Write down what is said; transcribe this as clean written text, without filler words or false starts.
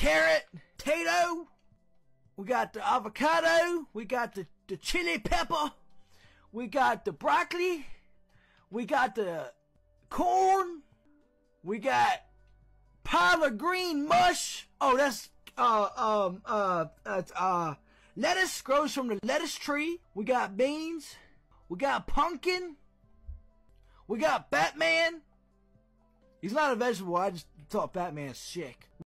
carrot, potato. We got the avocado. We got the chili pepper. We got the broccoli. We got the corn. We got collard green mush. Oh, that's lettuce, grows from the lettuce tree. We got beans. We got pumpkin. We got Batman. He's not a vegetable. I just thought Batman's sick.